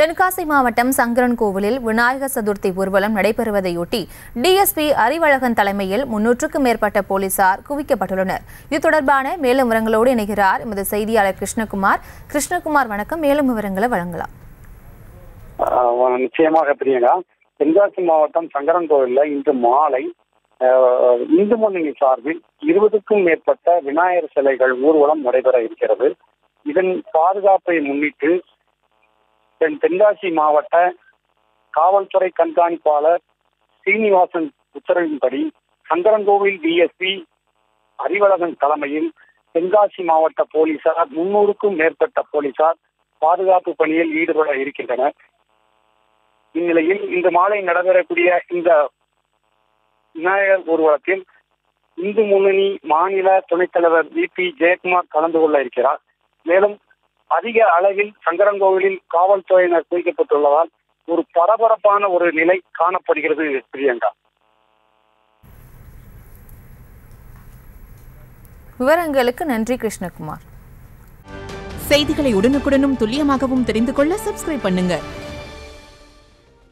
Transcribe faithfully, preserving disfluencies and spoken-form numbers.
தென்காசி மாவட்டம் சங்கரன்கோவிலில் விநாயகர் சதுர்த்தி ஊர்வலம் நடைபெறுவதையொட்டி டிஎஸ்பி அறிவழகன் தலைமையில் முன்னூற்றுக்கும் மேற்பட்ட போலீசார் குவிக்கப்பட்டுள்ளனர். இது தொடர்பான மேலும் விவரங்களோடு இணைகிறார் எமது செய்தியாளர் கிருஷ்ணகுமார். கிருஷ்ணகுமார், வணக்கம். மேலும் விவரங்களை வழங்கலாம். நிச்சயமாக பிரியங்கா, தென்காசி மாவட்டம் சங்கரன்கோவிலில் இன்று மாலை இந்து முன்னணி சார்பில் இருபதுக்கும் மேற்பட்ட விநாயகர் சிலைகள் ஊர்வலம் நடைபெற இருக்கிறது. இதன் பாதுகாப்பை முன்னிட்டு தென்காசி மாவட்ட காவல்துறை கண்காணிப்பாளர் சீனிவாசன் உத்தரவின்படி சங்கரன்கோவில் டிஎஸ்பி அறிவழகன் தலைமையில் தென்காசி மாவட்ட போலீசார் முன்னூறுக்கும் மேற்பட்ட போலீசார் பாதுகாப்பு பணியில் ஈடுபட இருக்கின்றனர். இந்நிலையில் இன்று மாலை நடைபெறக்கூடிய இந்த விநாயகர் ஊர்வலத்தில் இந்து முன்னணி மாநில துணைத் தலைவர் வி பி ஜெயக்குமார் கலந்து கொள்ள இருக்கிறார். மேலும் அதிக அளவில் சங்கரன்கோவிலில் காவல்துறையினர் குவிக்கப்பட்டுள்ளதால் ஒரு பரபரப்பான ஒரு நிலை காணப்படுகிறது. பிரியங்கா, விவரங்களுக்கு நன்றி கிருஷ்ணகுமார். செய்திகளை உடனுக்குடனும் துல்லியமாகவும் தெரிந்து கொள்ள சப்ஸ்கிரைப் பண்ணுங்க.